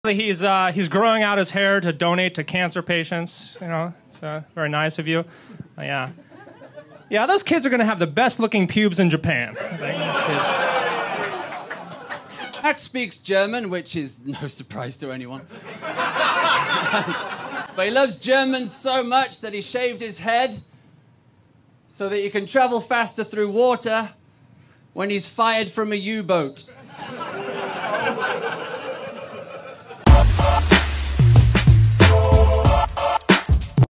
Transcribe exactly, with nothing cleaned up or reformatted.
He's uh, he's growing out his hair to donate to cancer patients. You know, it's uh, very nice of you. Uh, yeah, yeah. Those kids are going to have the best looking pubes in Japan. I think those kids. Max speaks German, which is no surprise to anyone. But he loves Germans so much that he shaved his head so that he can travel faster through water when he's fired from a U-boat.